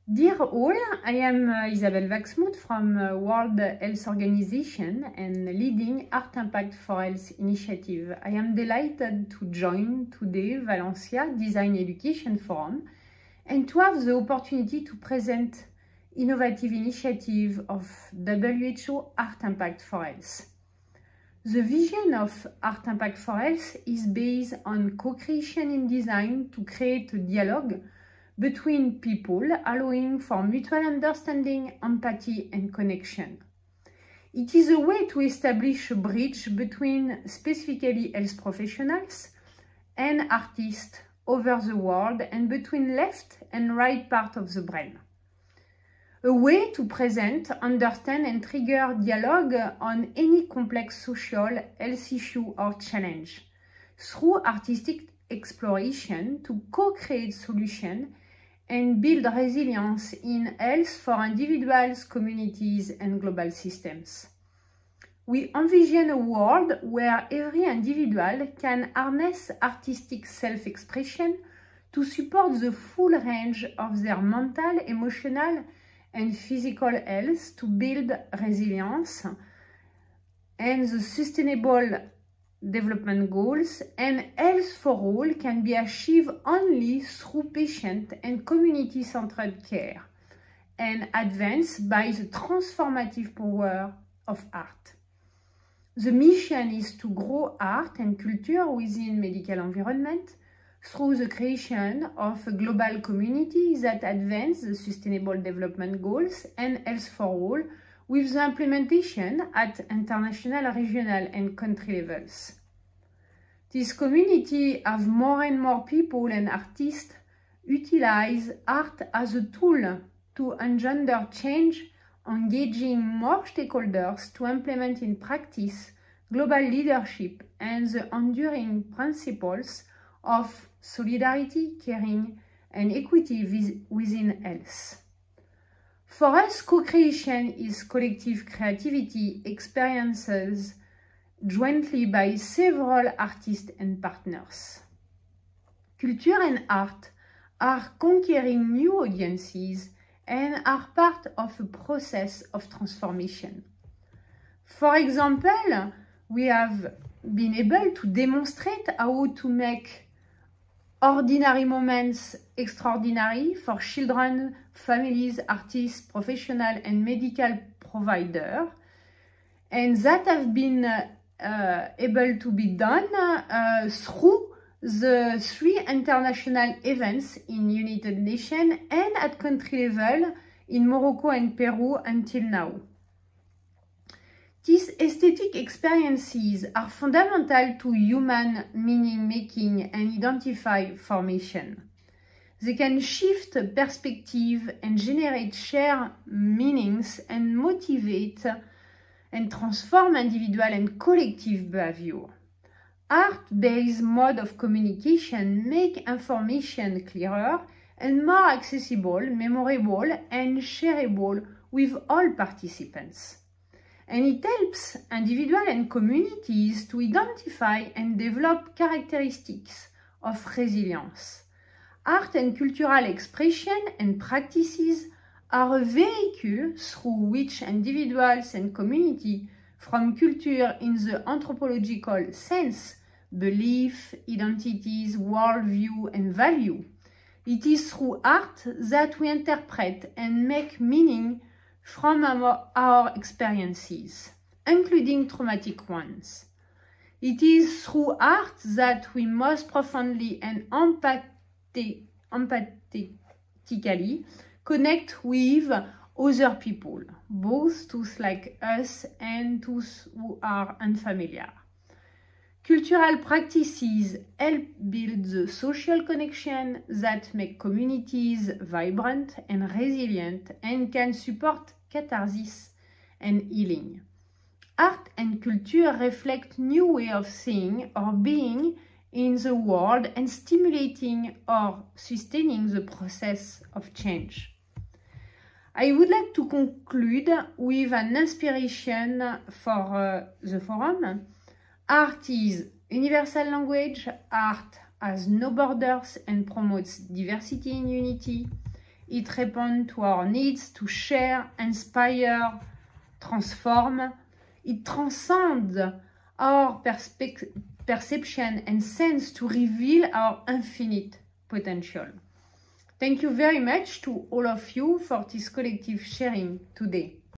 Dear all, I am Isabelle Waxmuth from World Health Organization and leading Art Impact for Health initiative. I am delighted to join today Valencia Design Education Forum and to have the opportunity to present innovative initiative of WHO Art Impact for Health. The vision of Art Impact for Health is based on co-creation in design to create a dialogue between people, allowing for mutual understanding, empathy, and connection. It is a way to establish a bridge between specifically health professionals and artists over the world and between left and right part of the brain. A way to present, understand, and trigger dialogue on any complex social, health issue or challenge through artistic exploration to co-create solutions and build resilience in health for individuals, communities, and global systems. We envision a world where every individual can harness artistic self-expression to support the full range of their mental, emotional, and physical health to build resilience and the sustainable development goals, and health for all can be achieved only through patient and community-centered care and advanced by the transformative power of art. The mission is to grow art and culture within medical environment through the creation of a global community that advances the sustainable development goals and health for all, with the implementation at international, regional, and country levels. This community have more and more people and artists utilize art as a tool to engender change, engaging more stakeholders to implement in practice global leadership and the enduring principles of solidarity, caring, and equity within health. For us, co-creation is collective creativity experiences jointly by several artists and partners. Culture and art are conquering new audiences and are part of a process of transformation. For example, we have been able to demonstrate how to make ordinary moments extraordinary for children, families, artists, professionals, and medical providers, and that have been able to be done through the 3 international events in United Nations and at country level in Morocco and Peru until now. These aesthetic experiences are fundamental to human meaning-making and identify formation. They can shift perspective and generate shared meanings and motivate and transform individual and collective behavior. Art-based mode of communication make information clearer and more accessible, memorable, and shareable with all participants. And it helps individuals and communities to identify and develop characteristics of resilience. Art and cultural expression and practices are a vehicle through which individuals and community from culture in the anthropological sense, belief, identities, worldview, and value. It is through art that we interpret and make meaning from our experiences, including traumatic ones. It is through art that we most profoundly and empathetically connect with other people, both those like us and those who are unfamiliar. Cultural practices help build the social connection that make communities vibrant and resilient and can support catharsis and healing. Art and culture reflect new way of seeing or being in the world and stimulating or sustaining the process of change. I would like to conclude with an inspiration for the forum. Art is universal language. Art has no borders and promotes diversity in unity. It responds to our needs to share, inspire, transform. It transcends our perception and sense to reveal our infinite potential. Thank you very much to all of you for this collective sharing today.